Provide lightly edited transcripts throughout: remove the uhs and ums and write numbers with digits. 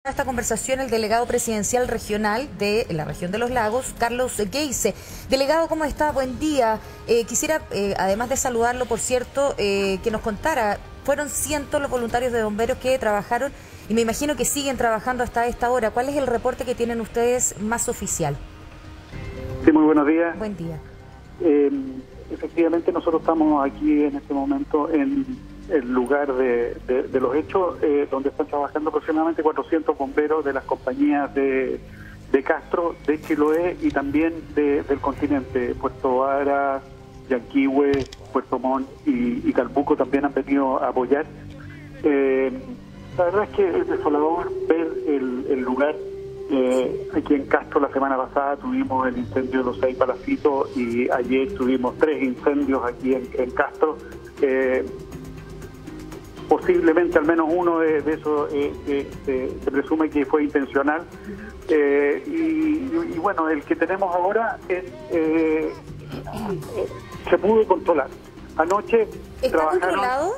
Esta conversación el delegado presidencial regional de la región de los lagos, Carlos Geise. Delegado, ¿cómo está? Buen día. Quisiera, además de saludarlo, por cierto, que nos contara, fueron cientos los voluntarios de bomberos que trabajaron y me imagino que siguen trabajando hasta esta hora. ¿Cuál es el reporte que tienen ustedes más oficial? Sí, muy buenos días. Buen día. Efectivamente, nosotros estamos aquí en este momento en el lugar de los hechos, donde están trabajando aproximadamente 400 bomberos de las compañías de Castro, de Chiloé y también del continente. Puerto Varas, Yanquihue, Puerto Montt y Calbuco también han venido a apoyar. La verdad es que es desolador ver el lugar. Aquí en Castro la semana pasada tuvimos el incendio de los 6 palacitos y ayer tuvimos 3 incendios aquí en Castro. Posiblemente al menos uno de esos se presume que fue intencional. Y bueno, el que tenemos ahora se pudo controlar. Anoche ¿Está trabajaron, controlado?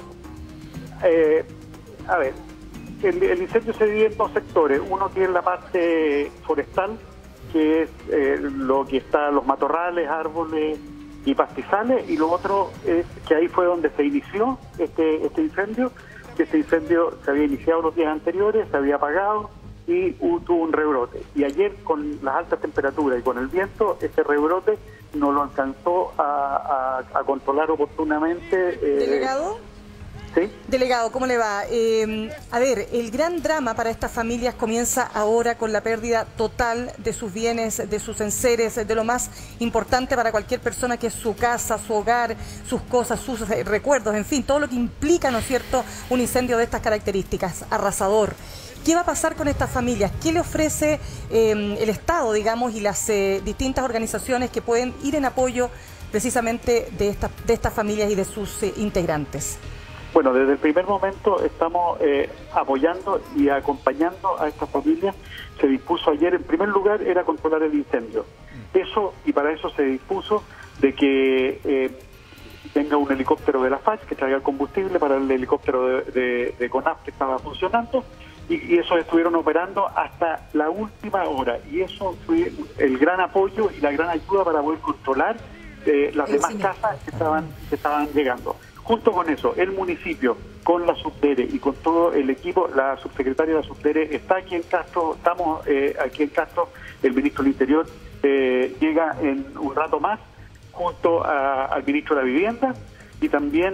A ver, el incendio se divide en 2 sectores. Uno que es la parte forestal, que es lo que está los matorrales, árboles y pastizales, y lo otro es que ahí fue donde se inició este incendio. Este incendio se había iniciado los días anteriores, se había apagado y tuvo un rebrote. Y ayer, con las altas temperaturas y con el viento, este rebrote no lo alcanzó a controlar oportunamente. ¿Delegado? ¿Sí? Delegado, ¿cómo le va? A ver, el gran drama para estas familias comienza ahora con la pérdida total de sus bienes, de sus enseres, de lo más importante para cualquier persona, que es su casa, su hogar, sus cosas, sus recuerdos, en fin, todo lo que implica, ¿no es cierto?, un incendio de estas características, arrasador. ¿Qué va a pasar con estas familias? ¿Qué le ofrece el Estado, digamos, y las distintas organizaciones que pueden ir en apoyo precisamente de estas familias y de sus integrantes? Bueno, desde el primer momento estamos apoyando y acompañando a estas familias. Se dispuso ayer, en primer lugar, era controlar el incendio. Y para eso se dispuso de que venga un helicóptero de la FACH que traiga el combustible para el helicóptero de CONAF que estaba funcionando, y esos estuvieron operando hasta la última hora. Y eso fue el gran apoyo y la gran ayuda para poder controlar las demás casas que estaban llegando. Junto con eso, el municipio, con la Subdere y con todo el equipo, la subsecretaria de la Subdere está aquí en Castro, estamos aquí en Castro, el ministro del Interior llega en un rato más, junto al ministro de la Vivienda, y también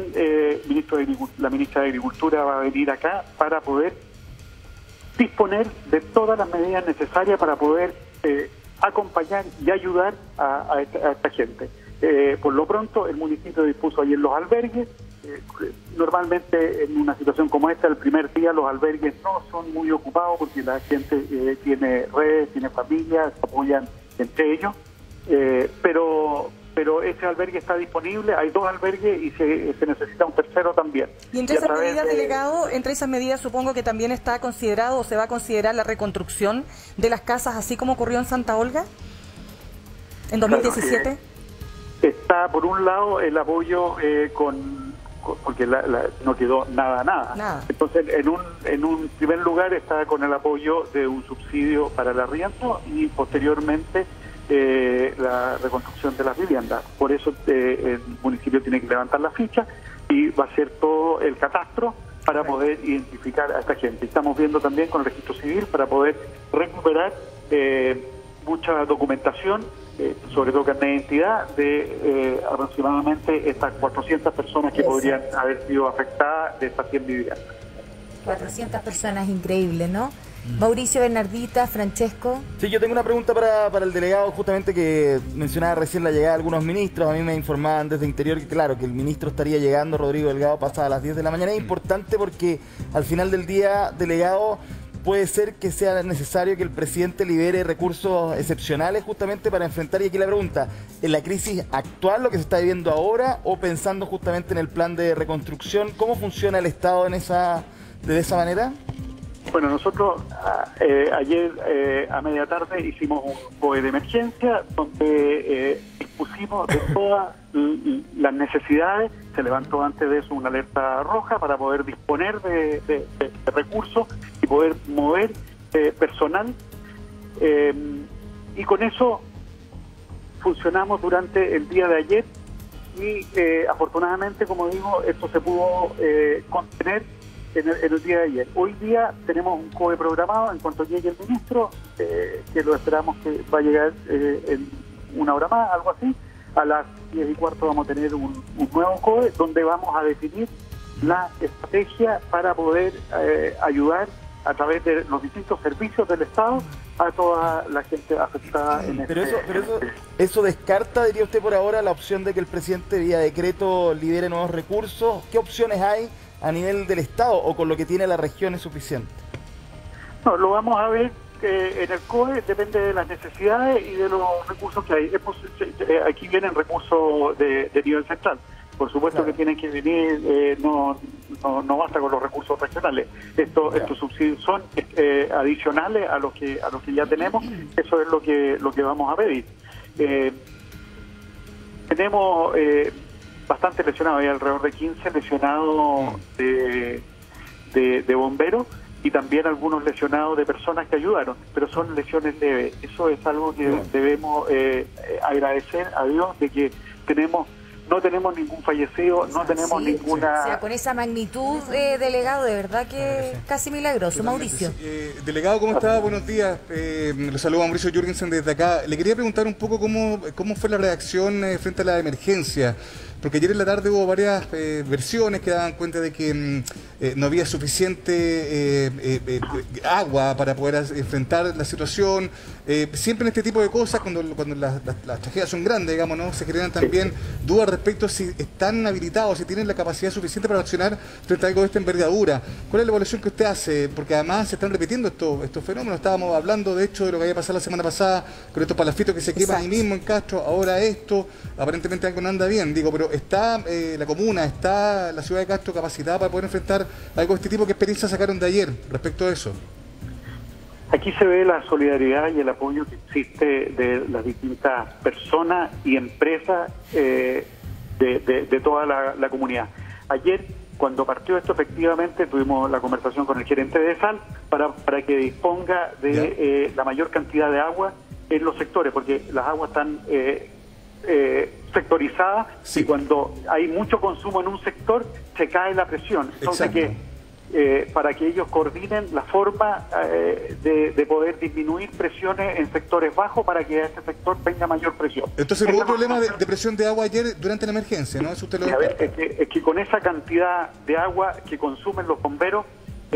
la ministra de Agricultura va a venir acá para poder disponer de todas las medidas necesarias para poder acompañar y ayudar a esta gente. Por lo pronto, el municipio dispuso ayer los albergues. Normalmente en una situación como esta, el primer día los albergues no son muy ocupados porque la gente tiene redes, tiene familias, se apoyan entre ellos, pero ese albergue está disponible. Hay 2 albergues y se necesita un tercero también. Y entre esas medidas, delegado, entre esas medidas supongo que también está considerado o se va a considerar la reconstrucción de las casas, así como ocurrió en Santa Olga en 2017. Claro, está por un lado el apoyo porque no quedó nada. Entonces, en un primer lugar está con el apoyo de un subsidio para el arriendo y posteriormente la reconstrucción de las viviendas. Por eso el municipio tiene que levantar la ficha y va a hacer todo el catastro para poder identificar a esta gente. Estamos viendo también con el registro civil para poder recuperar mucha documentación, sobre todo carnet de identidad, de aproximadamente estas 400 personas que podrían haber sido afectadas de estas 100 viviendas. 400 personas, increíble, ¿no? Mauricio, Bernardita, Francesco. Sí, yo tengo una pregunta para el delegado, justamente, que mencionaba recién la llegada de algunos ministros. A mí me informaban desde Interior que, claro, que el ministro estaría llegando, Rodrigo Delgado, pasada las 10 de la mañana. Es importante porque al final del día, delegado, puede ser que sea necesario que el presidente libere recursos excepcionales justamente para enfrentar, y aquí la pregunta, ¿en la crisis actual, lo que se está viviendo ahora, o pensando justamente en el plan de reconstrucción? ¿Cómo funciona el Estado de esa manera? Bueno, nosotros ayer a media tarde hicimos un BOE de emergencia donde dispusimos de todas las necesidades. Se levantó antes de eso una alerta roja para poder disponer de recursos y poder mover personal, y con eso funcionamos durante el día de ayer y afortunadamente, como digo, esto se pudo contener en el día de ayer. Hoy día tenemos un COE programado en cuanto llegue el ministro, que lo esperamos que va a llegar en una hora más, algo así. A las 10:15 vamos a tener un nuevo COE donde vamos a definir la estrategia para poder ayudar a través de los distintos servicios del Estado a toda la gente afectada en pero eso descarta, diría usted, por ahora la opción de que el presidente vía decreto libere nuevos recursos. ¿Qué opciones hay a nivel del Estado o con lo que tiene la región es suficiente? No, lo vamos a ver en el COE, depende de las necesidades y de los recursos que hay. Aquí vienen recursos de nivel central. Por supuesto, claro, que tienen que venir, no basta con los recursos regionales. Estos subsidios son adicionales a los que ya tenemos. Eso es lo que vamos a pedir. Tenemos bastante lesionados, hay alrededor de 15 lesionados de bomberos y también algunos lesionados de personas que ayudaron, pero son lesiones leves. Eso es algo que debemos agradecer a Dios, de que no tenemos ningún fallecido, no tenemos ninguna... O sea, con esa magnitud, delegado, de verdad que casi milagroso. Mauricio. Delegado, ¿cómo está? Buenos días. Le saludo a Mauricio Jürgensen desde acá. Le quería preguntar un poco cómo fue la reacción frente a la emergencia, porque ayer en la tarde hubo varias versiones que daban cuenta de que no había suficiente agua para poder enfrentar la situación. Siempre en este tipo de cosas, cuando las tragedias son grandes, digamos, ¿no?, se generan también dudas respecto a si están habilitados, si tienen la capacidad suficiente para accionar frente a algo de esta envergadura. ¿Cuál es la evaluación que usted hace? Porque además se están repitiendo estos fenómenos. Estábamos hablando, de hecho, de lo que había pasado la semana pasada con estos palafitos que se queman ahí mismo en Castro. Ahora esto, aparentemente algo no anda bien, digo, pero ¿está la comuna, está la ciudad de Castro capacitada para poder enfrentar algo de este tipo? ¿Qué experiencia sacaron de ayer respecto a eso? Aquí se ve la solidaridad y el apoyo que existe de las distintas personas y empresas de toda la comunidad. Ayer, cuando partió esto, efectivamente tuvimos la conversación con el gerente de SAL para que disponga de la mayor cantidad de agua en los sectores, porque las aguas están sectorizadas, y cuando hay mucho consumo en un sector se cae la presión. Entonces, para que ellos coordinen la forma de poder disminuir presiones en sectores bajos para que a este sector tenga mayor presión. Entonces no hubo problema de presión de agua ayer durante la emergencia, ¿no? Eso usted lo es que con esa cantidad de agua que consumen los bomberos,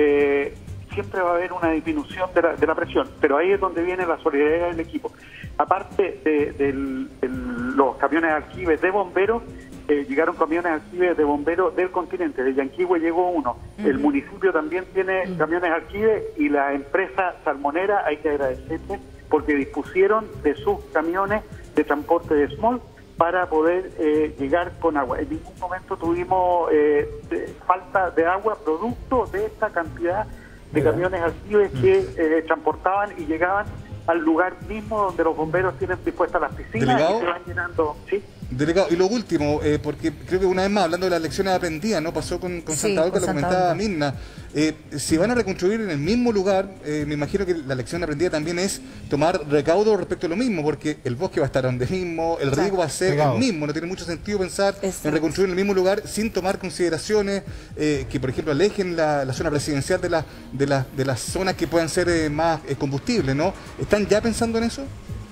siempre va a haber una disminución de la presión, pero ahí es donde viene la solidaridad del equipo. Aparte de los camiones aljibes de bomberos, llegaron camiones aljibes de bomberos del continente. De Yanquihue llegó uno. El municipio también tiene camiones aljibes, y la empresa salmonera, hay que agradecerle, porque dispusieron de sus camiones de transporte de small para poder llegar con agua. En ningún momento tuvimos falta de agua producto de esta cantidad de camiones aljibes que transportaban y llegaban al lugar mismo donde los bomberos tienen dispuestas las piscinas. ¿Delegado? Y se van llenando. ¿Sí? Delegado, y lo último, porque creo que una vez más, hablando de las lecciones aprendidas, ¿no? Pasó con Santa Olga, lo comentaba Mirna. Si van a reconstruir en el mismo lugar, me imagino que la lección aprendida también es tomar recaudo respecto a lo mismo, porque el bosque va a estar donde mismo, el riego va a ser el mismo. No tiene mucho sentido pensar en reconstruir en el mismo lugar sin tomar consideraciones que, por ejemplo, alejen la zona presidencial de las zonas que puedan ser más combustibles, ¿no? ¿Están ya pensando en eso?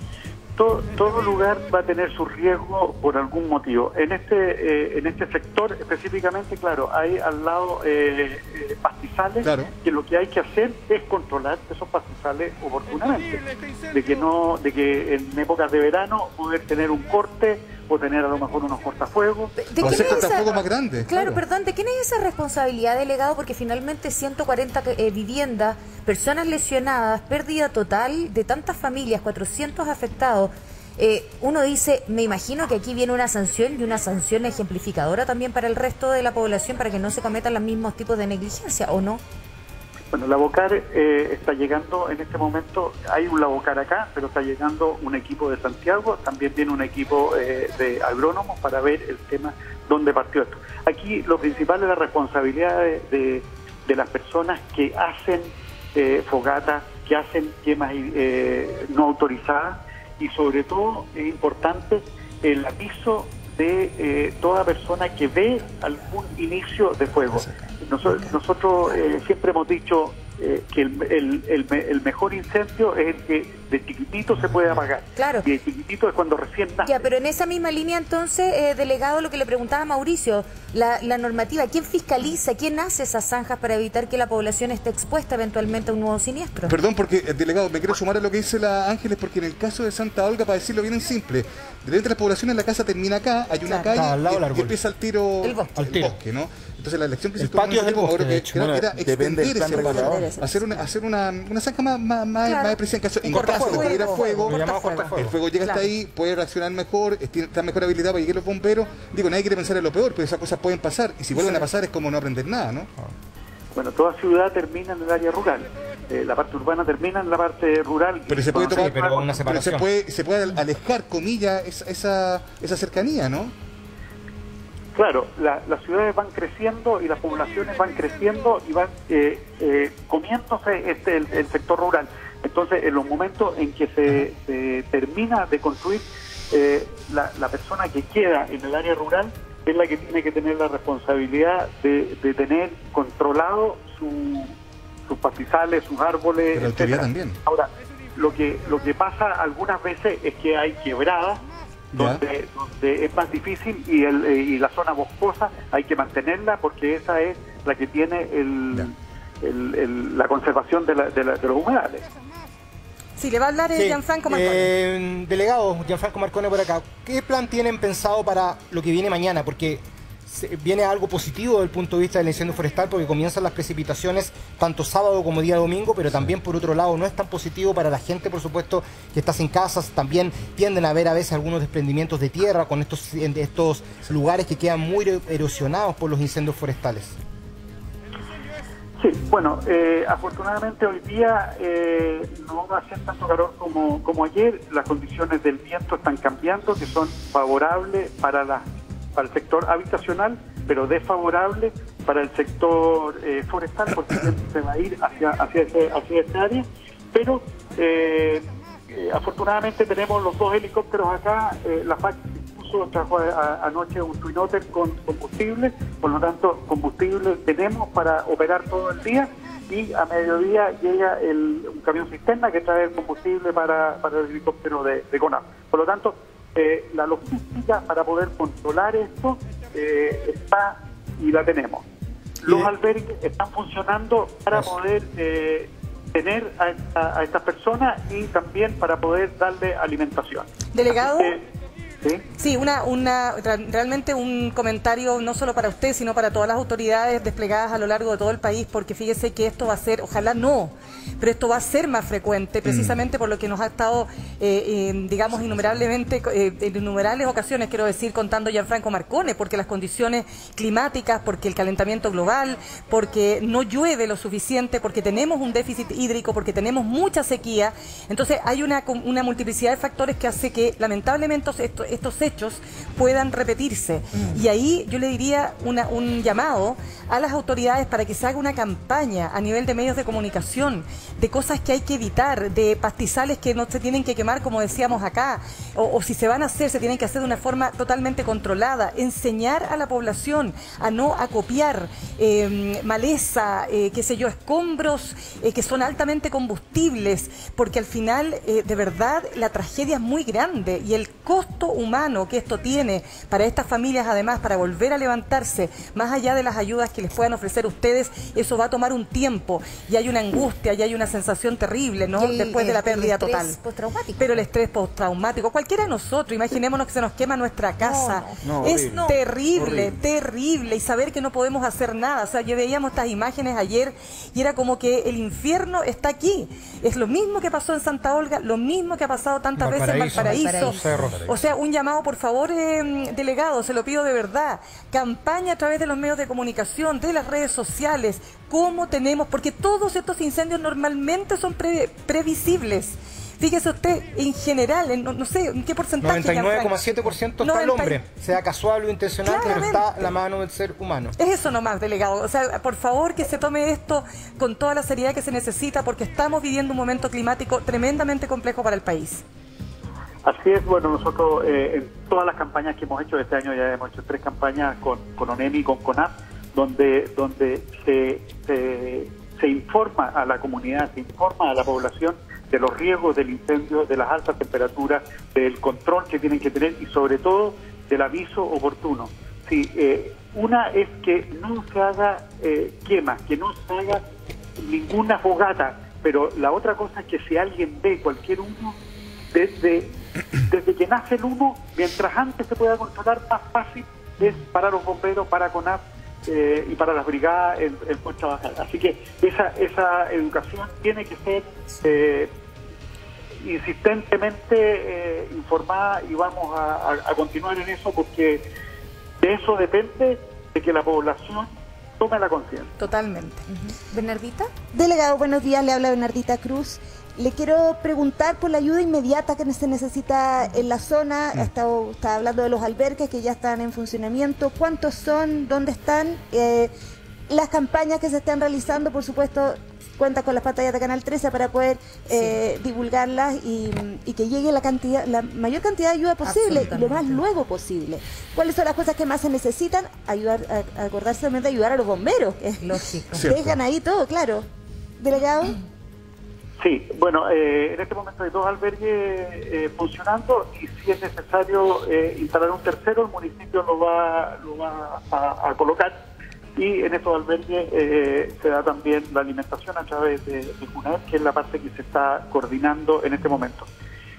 Todo lugar va a tener su riesgo por algún motivo. En este sector específicamente, claro, hay al lado pastizales, que lo que hay que hacer es controlar esos pastizales oportunamente, de que en épocas de verano poder tener un corte o tener a lo mejor unos cortafuegos. O hacer cortafuegos más grandes. Claro, perdón, ¿de quién es esa responsabilidad, delegado? Porque finalmente 140 viviendas, personas lesionadas, pérdida total de tantas familias, 400 afectados. Uno dice, me imagino que aquí viene una sanción, y una sanción ejemplificadora también para el resto de la población, para que no se cometan los mismos tipos de negligencia, ¿o no? Bueno, la Bocar está llegando en este momento, hay un Labocar acá, pero está llegando un equipo de Santiago, también viene un equipo de agrónomos para ver el tema dónde partió esto. Aquí lo principal es la responsabilidad de las personas que hacen fogatas que hacen quemas no autorizadas, y sobre todo es importante el aviso de toda persona que ve algún inicio de fuego. Nosotros siempre hemos dicho que el mejor incendio es el que de chiquitito se puede apagar. Claro. Y de chiquitito es cuando recién nace. Ya, pero en esa misma línea entonces, delegado, lo que le preguntaba a Mauricio, la normativa, ¿quién fiscaliza, quién hace esas zanjas para evitar que la población esté expuesta eventualmente a un nuevo siniestro? Perdón, porque, delegado, me quiero sumar a lo que dice la Ángeles, porque en el caso de Santa Olga, para decirlo bien en simple, de las poblaciones, la casa termina acá, hay una calle y empieza el tiro el bosque, ¿no? Entonces la elección que se tomó en ese tiempo de hecho, era depende del plan regulador. hacer una zanja más precisa, en caso de que hubiera fuego, el fuego llega hasta ahí, puede reaccionar mejor, está mejor habilitado para llegar los bomberos. Digo, nadie quiere pensar en lo peor, pero esas cosas pueden pasar, y si vuelven a pasar es como no aprender nada, ¿no? Bueno, toda ciudad termina en el área rural. La parte urbana termina en la parte rural. Pero se puede tomar, pero una separación. Se puede alejar, comillas, esa cercanía, ¿no? Claro, las ciudades van creciendo y las poblaciones van creciendo y van comiéndose el sector rural. Entonces, en los momentos en que se termina de construir, la persona que queda en el área rural es la que tiene que tener la responsabilidad de tener controlado sus pastizales, sus árboles, pero la autoridad también. Ahora, lo que pasa algunas veces es que hay quebradas donde es más difícil y la zona boscosa hay que mantenerla porque esa es la que tiene la conservación de los humedales. Sí, le va a hablar Gianfranco Marcone. Delegado Gianfranco Marcone por acá. ¿Qué plan tienen pensado para lo que viene mañana? Porque viene algo positivo desde el punto de vista del incendio forestal, porque comienzan las precipitaciones tanto sábado como día domingo, pero también por otro lado no es tan positivo para la gente, por supuesto, que está sin casas. También tienden a haber a veces algunos desprendimientos de tierra con estos lugares que quedan muy erosionados por los incendios forestales. Sí, bueno, afortunadamente hoy día no va a ser tanto calor como ayer. Las condiciones del viento están cambiando, que son favorables para el sector habitacional, pero desfavorable para el sector forestal, porque se va a ir hacia esta área. Pero afortunadamente tenemos los dos helicópteros acá. La FAC incluso trajo anoche un Twin Otter con combustible, por lo tanto combustible tenemos para operar todo el día, y a mediodía llega un camión cisterna que trae el combustible para el helicóptero de CONAF. Por lo tanto, la logística para poder controlar esto está y la tenemos. Los albergues están funcionando para poder tener a estas personas y también para poder darle alimentación. Delegado. ¿Sí? Sí, realmente un comentario no solo para usted, sino para todas las autoridades desplegadas a lo largo de todo el país, porque fíjese que esto va a ser, ojalá no, pero esto va a ser más frecuente, precisamente por lo que nos ha estado, digamos, en innumerables ocasiones, quiero decir, contando Gianfranco Marcone, porque las condiciones climáticas, porque el calentamiento global, porque no llueve lo suficiente, porque tenemos un déficit hídrico, porque tenemos mucha sequía. Entonces hay una multiplicidad de factores que hace que lamentablemente estos hechos puedan repetirse. Y ahí yo le diría un llamado a las autoridades para que se haga una campaña a nivel de medios de comunicación, de cosas que hay que evitar, de pastizales que no se tienen que quemar, como decíamos acá, o si se van a hacer, se tienen que hacer de una forma totalmente controlada, enseñar a la población a no acopiar maleza, qué sé yo, escombros que son altamente combustibles, porque al final, de verdad, la tragedia es muy grande y el costo humano que esto tiene para estas familias, además, para volver a levantarse, más allá de las ayudas que les puedan ofrecer ustedes, eso va a tomar un tiempo y hay una angustia y hay una sensación terrible, ¿no? Después de la pérdida total. Pero el estrés postraumático, cualquiera de nosotros, imaginémonos que se nos quema nuestra casa, es terrible, terrible, y saber que no podemos hacer nada. O sea, yo veíamos estas imágenes ayer y era como que el infierno está aquí. Es lo mismo que pasó en Santa Olga, lo mismo que ha pasado tantas veces en Valparaíso. O sea, un llamado, por favor, delegado, se lo pido de verdad. Campaña a través de los medios de comunicación, de las redes sociales, cómo tenemos, porque todos estos incendios normalmente son previsibles. Fíjese usted, en general, no sé, ¿en qué porcentaje? 99,7% está el hombre, sea casual o intencional, pero está la mano del ser humano. Es eso nomás, delegado. O sea, por favor, que se tome esto con toda la seriedad que se necesita, porque estamos viviendo un momento climático tremendamente complejo para el país. Así es, bueno, nosotros en todas las campañas que hemos hecho, este año ya hemos hecho 3 campañas con ONEMI y con CONAF, donde se informa a la comunidad, se informa a la población de los riesgos del incendio, de las altas temperaturas, del control que tienen que tener y sobre todo del aviso oportuno. Sí, una es que no se haga quema, que no se haga ninguna fogata, pero la otra cosa es que si alguien ve cualquier humo, desde que nace el humo, mientras antes se pueda controlar, más fácil es para los bomberos, para CONAF y para las brigadas el poder trabajar. Así que esa educación tiene que ser insistentemente informada y vamos a continuar en eso porque de eso depende de que la población tome la conciencia. Totalmente. ¿Bernardita? Delegado, buenos días, le habla Bernardita Cruz. Le quiero preguntar por la ayuda inmediata que se necesita en la zona. Estaba hablando de los albergues que ya están en funcionamiento. ¿Cuántos son? ¿Dónde están? Las campañas que se están realizando, por supuesto, cuenta con las pantallas de Canal 13 para poder divulgarlas y que llegue la mayor cantidad de ayuda posible y lo más luego posible. ¿Cuáles son las cosas que más se necesitan? Acordarse también de ayudar a los bomberos. Lógico. Dejan ahí todo, claro. Delegado. Sí, bueno, en este momento hay 2 albergues funcionando y si es necesario instalar un tercero, el municipio lo va a colocar y en estos albergues se da también la alimentación a través de CUNAEP, que es la parte que se está coordinando en este momento.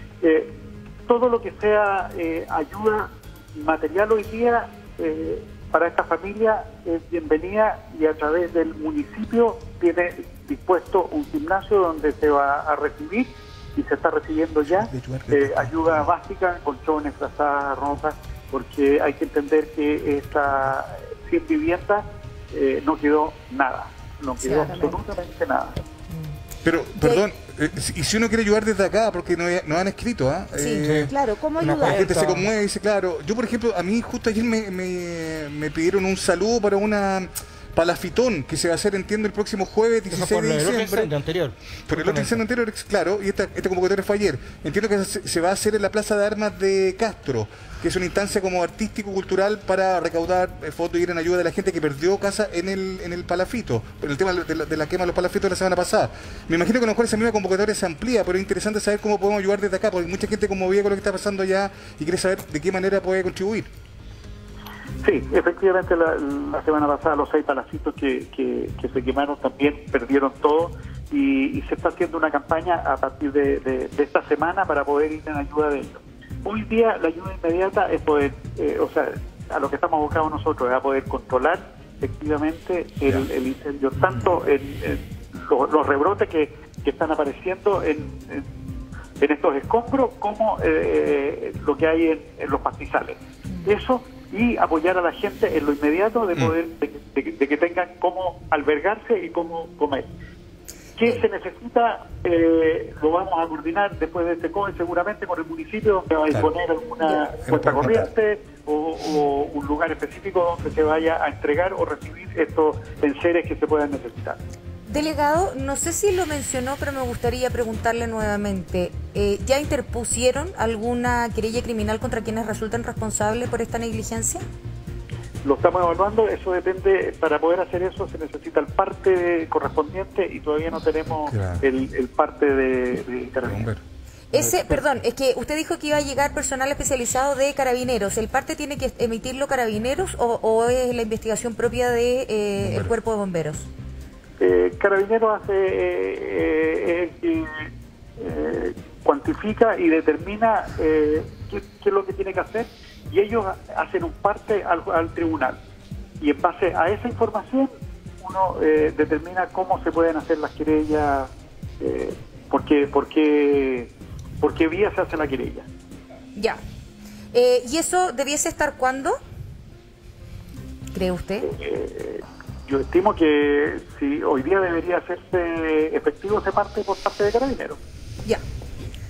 Todo lo que sea ayuda material hoy día para esta familia es bienvenida y a través del municipio tiene dispuesto un gimnasio donde se va a recibir y se está recibiendo ya ayuda básica, colchones, frazadas, ropas, porque hay que entender que esta 100 viviendas no quedó nada, no quedó absolutamente nada. Pero, perdón, y si uno quiere ayudar desde acá, porque nos han escrito, claro, ¿cómo ayudar? La gente se conmueve y dice, claro, yo por ejemplo, a mí justo ayer me pidieron un saludo para una palafitón que se va a hacer, entiendo, el próximo jueves 16 de diciembre. Anterior. Por el otro incendio anterior, claro, y esta convocatoria fue ayer. Entiendo que se va a hacer en la Plaza de Armas de Castro, que es una instancia como artístico-cultural para recaudar fondos y ir en ayuda de la gente que perdió casa en el palafito, por el tema de la quema de los palafitos la semana pasada. Me imagino que a lo mejor esa misma convocatoria se amplía, pero es interesante saber cómo podemos ayudar desde acá, porque mucha gente conmovida con lo que está pasando allá y quiere saber de qué manera puede contribuir. Sí, efectivamente la semana pasada los 6 palacitos que se quemaron también perdieron todo y se está haciendo una campaña a partir de esta semana para poder ir en ayuda de ellos. Hoy día la ayuda inmediata es poder, a lo que estamos buscando nosotros es a poder controlar efectivamente el incendio, tanto en los rebrotes que están apareciendo en estos escombros como lo que hay en los pastizales. Eso y apoyar a la gente en lo inmediato de poder de que tengan cómo albergarse y cómo comer. ¿Qué se necesita? Lo vamos a coordinar después de este COE seguramente con el municipio, que va a disponer alguna cuenta corriente o un lugar específico donde se vaya a entregar o recibir estos enseres que se puedan necesitar. Delegado, no sé si lo mencionó, pero me gustaría preguntarle nuevamente. ¿Ya interpusieron alguna querella criminal contra quienes resultan responsables por esta negligencia? Lo estamos evaluando, eso depende, para poder hacer eso se necesita el parte correspondiente y todavía no tenemos el parte de Carabineros. Perdón, es que usted dijo que iba a llegar personal especializado de Carabineros. ¿El parte tiene que emitirlo Carabineros o es la investigación propia de el Cuerpo de Bomberos? Carabineros cuantifica y determina qué es lo que tiene que hacer y ellos hacen un parte al tribunal y en base a esa información uno determina cómo se pueden hacer las querellas, por qué vía se hace la querella. Ya. ¿Y eso debiese estar cuándo? ¿Cree usted? Yo estimo que si hoy día debería hacerse efectivo ese parte por parte de Carabineros. Ya.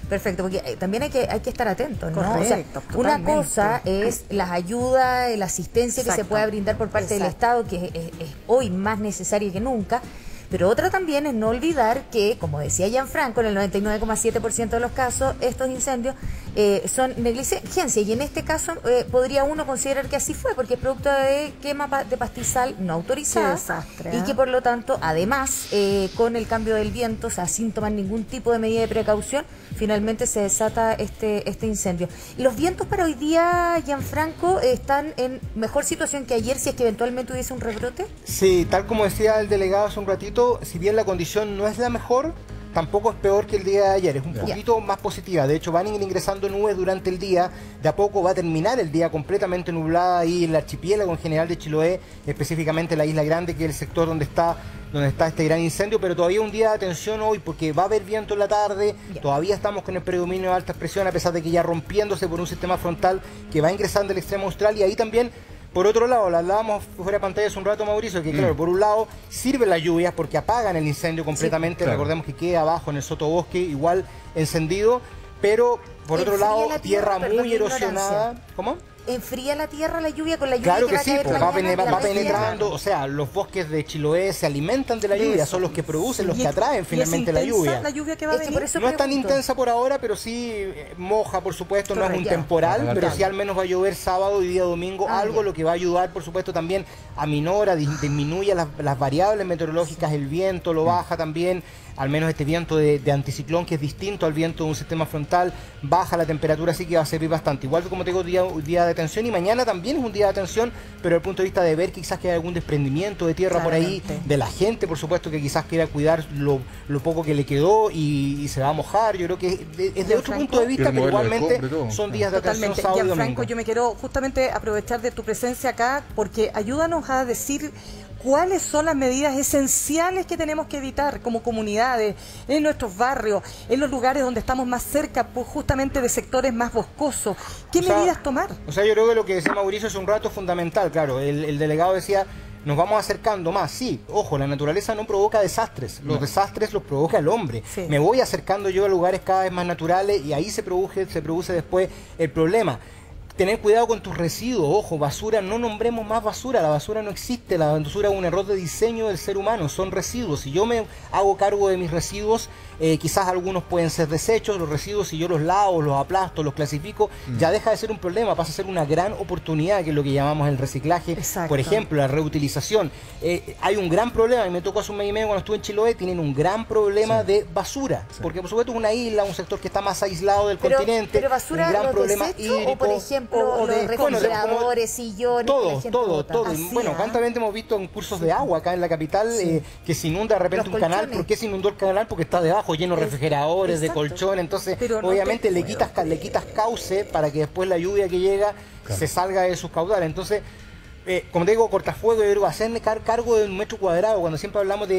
Perfecto, porque también hay que estar atentos, ¿no? Correcto, o sea, una totalmente. cosa es las ayudas, la asistencia que se Exacto. pueda brindar por parte del Estado, que es hoy más necesaria que nunca. Pero otra también es no olvidar que, como decía Gianfranco, en el 99,7% de los casos, estos incendios son negligencia. Y en este caso podría uno considerar que así fue, porque es producto de quema de pastizal no autorizada. Qué desastre, Y que por lo tanto, además, con el cambio del viento, o sea, sin tomar ningún tipo de medida de precaución, finalmente se desata este incendio. ¿Y los vientos para hoy día, Gianfranco, están en mejor situación que ayer si es que eventualmente hubiese un rebrote? Sí, tal como decía el delegado hace un ratito, si bien la condición no es la mejor, tampoco es peor que el día de ayer, es un poquito más positiva. De hecho, van a ir ingresando nubes durante el día, de a poco va a terminar el día completamente nublada ahí en el archipiélago en general de Chiloé, específicamente la Isla Grande, que es el sector donde está este gran incendio, pero todavía un día de atención hoy porque va a haber viento en la tarde, todavía estamos con el predominio de alta presión, a pesar de que ya rompiéndose por un sistema frontal que va ingresando al extremo austral, y ahí también. Por otro lado, lo hablábamos fuera de pantalla hace un rato, Mauricio, que claro, por un lado sirven las lluvias porque apagan el incendio completamente, claro. Recordemos que queda abajo en el sotobosque igual encendido, pero por otro Enfría lado, la tierra tierra, muy perdón, erosionada. ignorancia. ¿Cómo? ¿Enfría la tierra la lluvia con la lluvia Claro que va a sí, caer pues mañana en la va región? penetrando, o sea, los bosques de Chiloé se alimentan de la lluvia, son los que producen, los que atraen finalmente la lluvia. La lluvia que va a Es que venir. por eso No es tan pregunto. intensa por ahora, pero sí moja, por supuesto, no es un Correcto. temporal, Claro. pero sí al menos va a llover sábado y día domingo, algo lo que va a ayudar, por supuesto, también aminora, disminuye las variables meteorológicas, el viento lo baja también, al menos este viento de anticiclón que es distinto al viento de un sistema frontal, baja la temperatura, así que va a servir bastante. Igual que como te digo, día de atención, y mañana también es un día de atención, pero desde el punto de vista de ver que quizás que hay algún desprendimiento de tierra por ahí, Claramente. de la gente, por supuesto, que quizás quiera cuidar lo poco que le quedó y se va a mojar. Yo creo que es de otro Gianfranco. punto de vista, Quiero pero moverlo del igualmente cobre, todo. son días de atención Totalmente. sábado y Gianfranco, domingo. yo me quiero justamente aprovechar de tu presencia acá porque ayúdanos a decir cuáles son las medidas esenciales que tenemos que evitar como comunidades, en nuestros barrios, en los lugares donde estamos más cerca pues, justamente de sectores más boscosos. ¿Qué O sea, medidas tomar? O sea, yo creo que lo que decía Mauricio hace un rato es fundamental, claro. El delegado decía, nos vamos acercando más. Sí, ojo, la naturaleza no provoca desastres. Los desastres los provoca el hombre. Sí. Me voy acercando yo a lugares cada vez más naturales y ahí se produce después el problema. Tener cuidado con tus residuos, ojo, basura, no nombremos más basura, la basura no existe, la basura es un error de diseño del ser humano, son residuos. Si yo me hago cargo de mis residuos, quizás algunos pueden ser desechos, los residuos, si yo los lavo, los aplasto, los clasifico, ya deja de ser un problema, pasa a ser una gran oportunidad, que es lo que llamamos el reciclaje, Exacto. por ejemplo, la reutilización. Hay un gran problema, y me tocó hace un mes y medio cuando estuve en Chiloé, tienen un gran problema de basura, porque por supuesto es una isla, un sector que está más aislado del continente, pero basura, un gran los problema desechos, hídrico. o por ejemplo o de- los bueno, refrigeradores, sillones que la todo, gente todo, bota. todo. Así, Bueno, ¿cuántas veces hemos visto en cursos de agua acá en la capital que se inunda de repente Los un canal? colchones. ¿Por qué se inundó el canal? Porque está debajo lleno de refrigeradores, de exacto. colchones. Entonces, Pero no obviamente te le quitas cauce para que después la lluvia que llega se salga de sus caudales. Entonces, como te digo, cortafuego, yo digo, hacerme cargo de un metro cuadrado, cuando siempre hablamos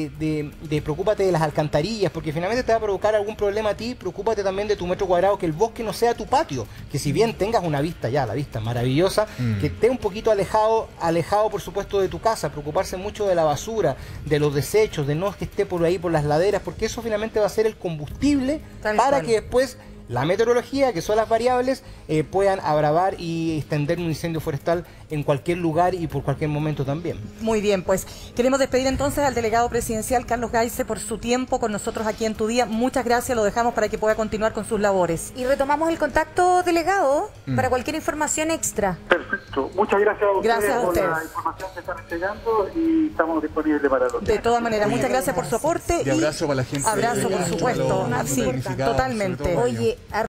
de preocúpate de las alcantarillas, porque finalmente te va a provocar algún problema a ti, preocúpate también de tu metro cuadrado, que el bosque no sea tu patio, que si bien tengas una vista ya, la vista maravillosa, que esté un poquito alejado por supuesto de tu casa, preocuparse mucho de la basura, de los desechos, de no que esté por ahí por las laderas, porque eso finalmente va a ser el combustible Tal para cual. que después la meteorología, que son las variables, puedan abravar y extender un incendio forestal en cualquier lugar y por cualquier momento también. Muy bien, pues queremos despedir entonces al delegado presidencial Carlos Gaise por su tiempo con nosotros aquí en Tu Día. Muchas gracias, lo dejamos para que pueda continuar con sus labores. Y retomamos el contacto, delegado, para cualquier información extra. Perfecto. Muchas gracias a ustedes Gracias a por ustedes. la información que están entregando y estamos disponibles para los De todas maneras, muchas gracias por su aporte Y abrazo para la gente abrazo, de por Chumaló, supuesto. muy Sí, damnificada, totalmente. sobre todo. Oye,